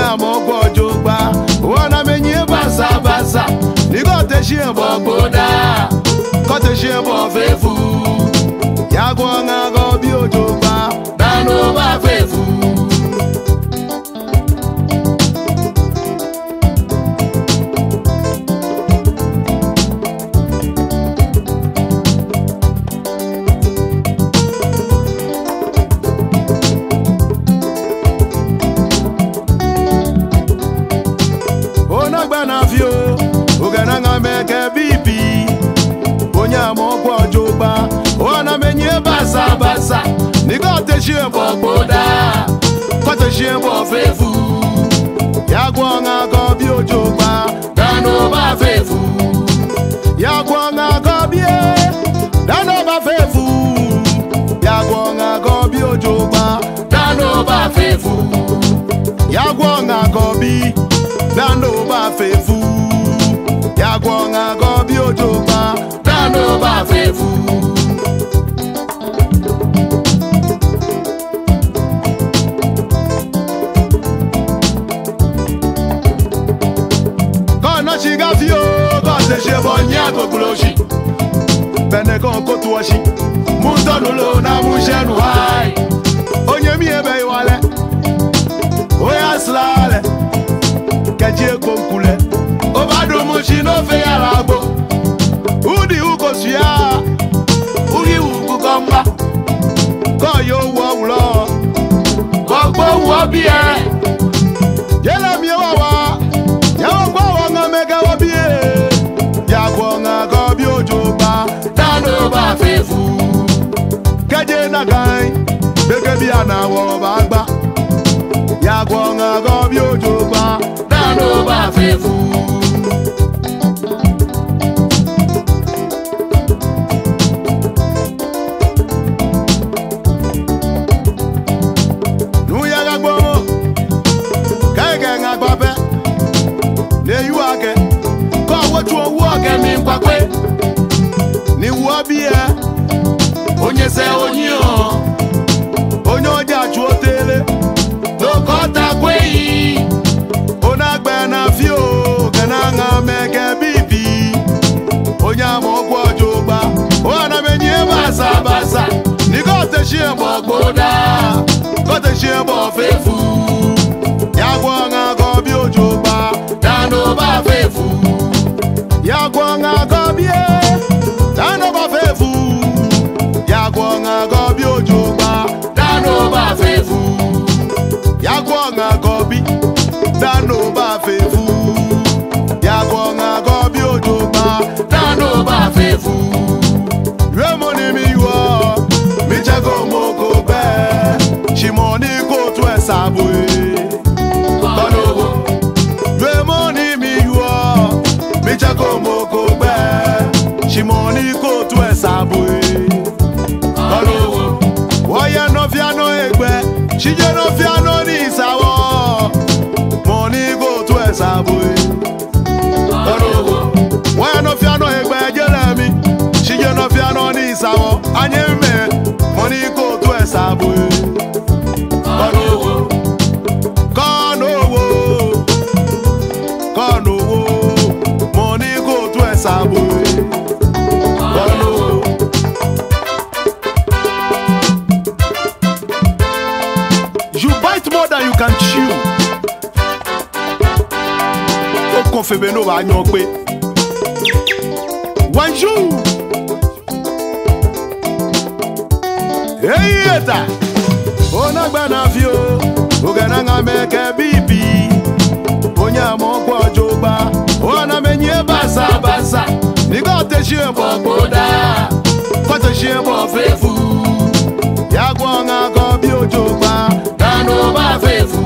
Onya moko jogba wana menye basa basa Nigote shiembo boda Kote shiembo fefu Yagwa ngago bio jogba Dano ba fefu Ogananga meke bibi Onya moko jogba Wana menye basa basa Nigote shiembo boda Kote shiembo fefu Yagwa ngago bio jogba Dano ba fefu Yagwa ngago bie Dano ba fefu Yagwa ngago bio jogba Dano ba fefu Yagwa ngago bi Dano ba fefu Yagwa ngago bi ojogba Dano ba fefu Kono shiga fio Kote shebo nyago kuloshi Bene kon kotu washi Muntonulo na mushenu hai Onye mi ebe iwale Oya slale Kajie konkule Obado mushi no fe yaragbo Udi uko siya Ugi uku komba Koyo uwa ulo Kokbo uwa biye Yela miye wawa Yawa kwa wanga mega wabiye Yagwa nga gobi ojogba Dano ba fefu Kaje na gai Beke biya na wabagba Yagwa nga gobi ojogba Dano ba fefu Ni wabie Onye se onyo Onyo ja chuotele Lokota kweyi Onagbe na fio Gananga meke bibi Onya mokwa jogba Wana menye basa basa Nigote shiembo boda Kote shiembo fefu Yagwa ngago bio jogba Dano ba fefu Yagwa ngago bie Dano ba fefu Yagwa ngago bi ojogba Dano ba fefu Yagwa ngago bi Dano ba fefu Yagwa ngago bi ojogba Dano ba fefu Remoni mi yuo Mi chego moko be Shimoni kotu esabwe Dano Remoni mi yuo Mi chego moko be Shimoni kotu esabwe Olowo Woye no fiano egbe Shije no fiano ni sawo Money go to esabwe Olowo Woye no fiano egbe Jeremy Shije no fiano ni sawo Anyeme Money go to esabwe Olowo Konowo Konowo Money go to esabwe More than you can chew. Oko febe no ba yan pe. Wanju. Hey eta. Ona gba na fi o. Ogana nga meke bibi. Onya mo kwa jogba. Ona menye basa basa. Nigote shiembo boda. Kote shiembo fefu. Yagwa nga go bi ojogba Dano ba fefu